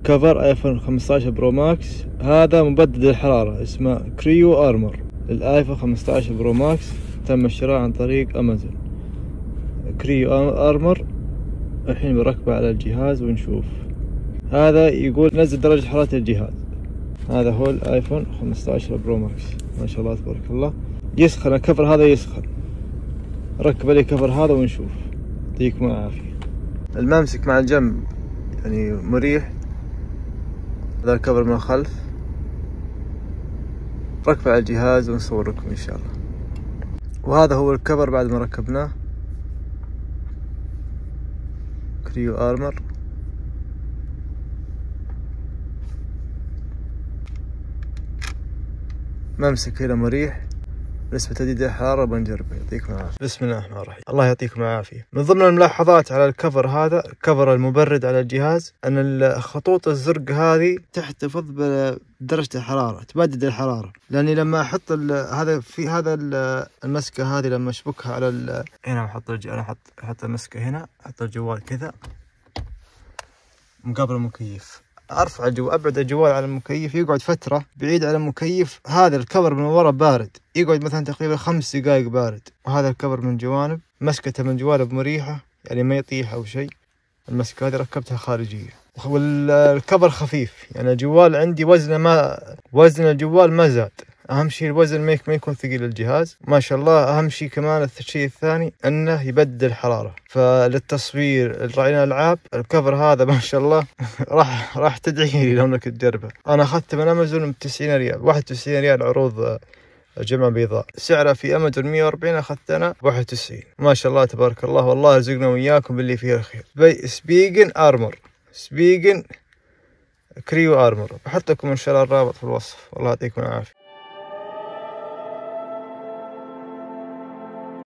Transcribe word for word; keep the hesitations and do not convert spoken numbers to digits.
كفر ايفون خمسة عشر برو ماكس. هذا مبدد الحرارة اسمه كريو ارمر للايفون خمسة عشر برو ماكس، تم الشراء عن طريق امازون. كريو ارمر الحين بركبه على الجهاز ونشوف. هذا يقول نزل درجة حرارة الجهاز. هذا هو الايفون خمسة عشر برو ماكس، ما شاء الله تبارك الله. يسخن الكفر هذا، يسخن. ركب لي كفر هذا ونشوف. يعطيكم العافية. الممسك مع الجنب يعني مريح. هذا الكفر من الخلف. ركبه على الجهاز ونصور لكم ان شاء الله. وهذا هو الكفر بعد ما ركبناه. كريو ارمر. ممسك هنا مريح. نسبة تهديد الحرارة بنجربه. يعطيكم العافية. بسم الله الرحمن الرحيم. الله يعطيكم العافية. من ضمن الملاحظات على الكفر هذا، كفر المبرد على الجهاز، ان الخطوط الزرق هذه تحتفظ بدرجة الحرارة، تبدد الحرارة. لاني لما احط هذا في هذا المسكة هذه، لما اشبكها على هنا، احط انا احط احط المسكة هنا، احط الجوال كذا مقابل المكيف، ارفع الجوال، ابعد الجوال على المكيف، يقعد فتره بعيد على المكيف. هذا الكفر من ورا بارد، يقعد مثلا تقريبا خمس دقائق بارد. وهذا الكفر من جوانب، مسكته من جوانب مريحه، يعني ما يطيح او شيء. المسكه هذه ركبتها خارجيه. والكفر خفيف، يعني الجوال عندي وزنه ما وزن الجوال ما زاد. اهم شيء الوزن ما يكون ثقيل الجهاز، ما شاء الله. اهم شيء كمان الشيء الثاني انه يبدل الحراره. فللتصوير راعينا الالعاب، الكفر هذا ما شاء الله راح راح تدعي لي لو انك تجربه. انا اخذته من امازون ب تسعين ريال، واحد وتسعين ريال عروض جمع بيضاء. سعره في امازون مية وأربعين، اخذت انا واحد وتسعين. ما شاء الله تبارك الله، والله يرزقنا وياكم باللي فيه الخير. سبيجن ارمر، سبيجن كريو ارمر. بحط لكم ان شاء الله الرابط في الوصف. والله يعطيكم العافيه.